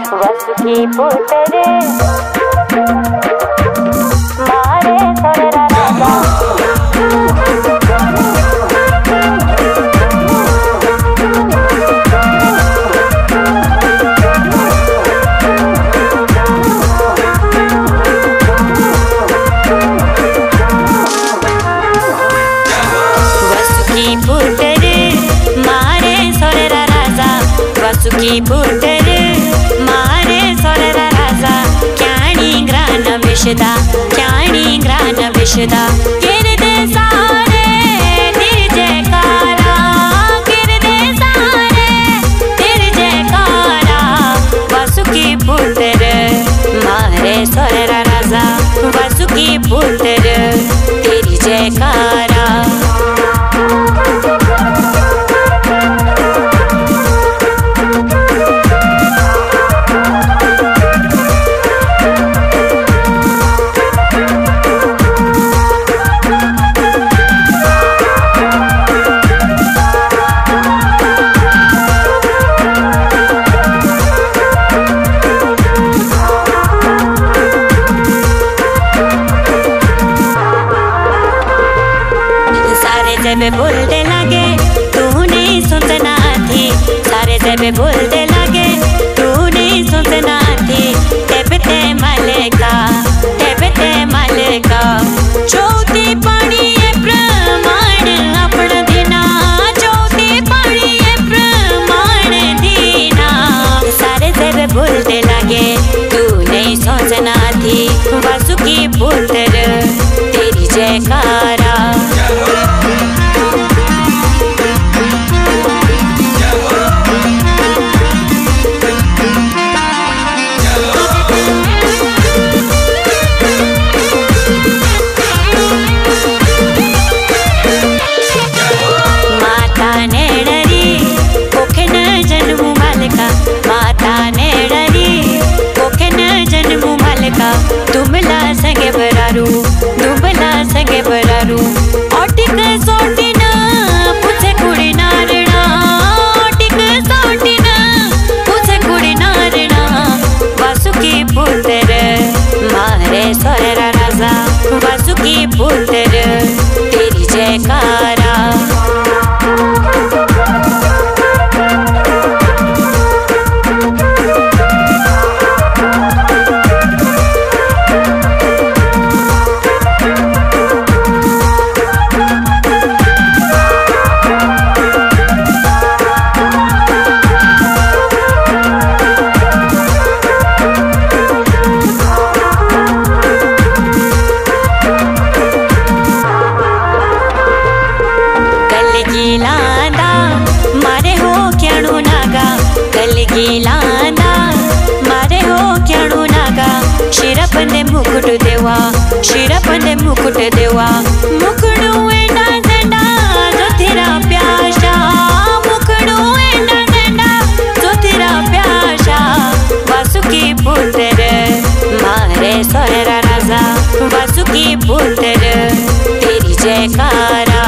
वसुकी पुत्र मारे सोरेरा राजा। वसुकी पुत्र मारे सोरेरा राजा। वसुकी पुत्र मारे सोरेरा राजा। क्याणी ग्रान विषदा, क्याणी ग्रान विषदा। गिरदे सारे तेरे जयकारा, गिरदे सारे तेरे जयकारा। वसुकी पुत्र मारे सोरेरा राजा। वसुकी पुत्र तेरी जयकारा। जब बोलते लगे तू नहीं सुनना थी, सारे जब बोलते लगे तू नहीं सुनना थी। तेबते मलका, तेबते मलका। चौथी पानी है प्रमाण अपना दीना, चौथी पानी है प्रमाण दीना। सारे जब बोलते लगे तू नहीं सोचना थी। वसुकी पुत्र तेरी जयकारा। दुबला संगे बरारू, दुबला संगे बरारू। ओटिक सोटी ना पूछे कुड़ी नारणा, ओटिक सोटी ना पूछे कुड़ी नारणा। वसुकी पुत्र मारे सोरेरा राजा। वसुकी पुत्र तेरी जयकारा। लांदा मारे हो क्याणु नागा, कलगी लांदा मारे हो क्याणु नागा। शिरपंदे मुकुट देवा, शिरपंदे मुकुट देवा। मुकुडू एंडा झंडा जो तेरा प्याशा, मुकुडू एंडा झंडा जो तेरा प्याशा। वसुकी पुत्र मारे सोरेरा राजा। वसुकी पुत्र तेरी जयकारा।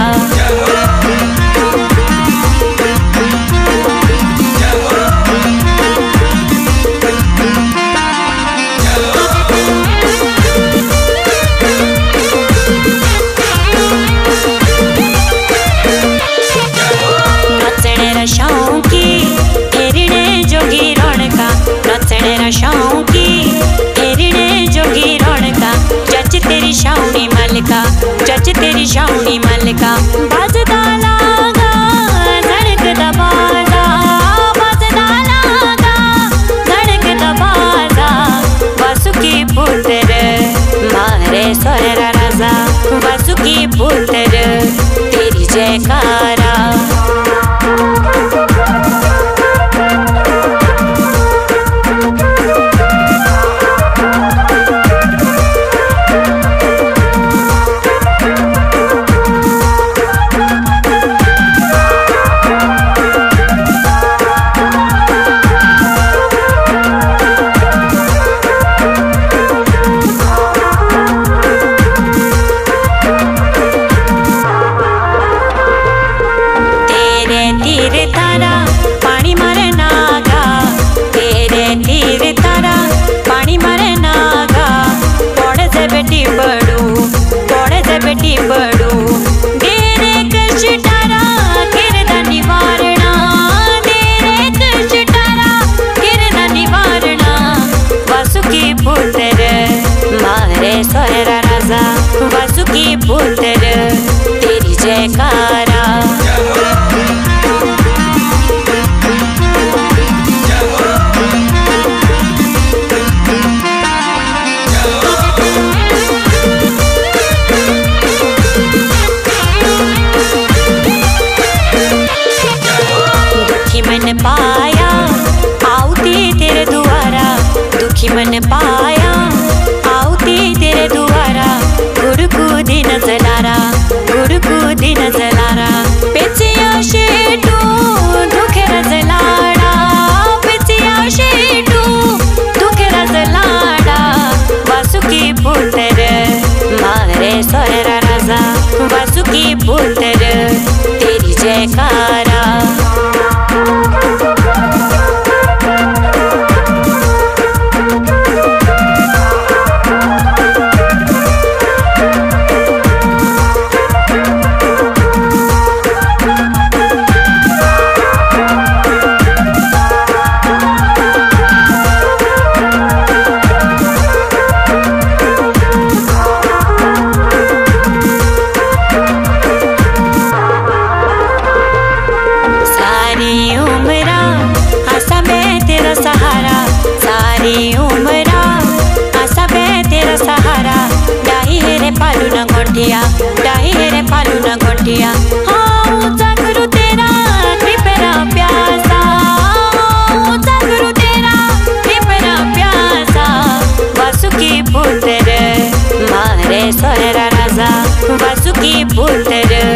राजा वासुकी पुत्र तेरी जयकारा। दुखी मन पाया आउती तेरे द्वारा, दुखी मन पाया आउती तेरे द्वारा। गुरु को दिन जलारा, गुरु को दिन जलारा। पेचिया शेटू दुखेरा जलाड़ा, पेचिया शेटू दुखेरा जलाड़ा। वासुकी पुत्र मारे सोहरा राजा वासुकी पुत्र तेरी जयकारा। डाही रे पालू न गोटिया हाँ ऊंचा गुरु तेरा कृपरा प्यासा, ऊंचा गुरु तेरा कृपरा प्यासा। वासुकी पुत्र मारे सोहरा राजा वासुकी पुत्र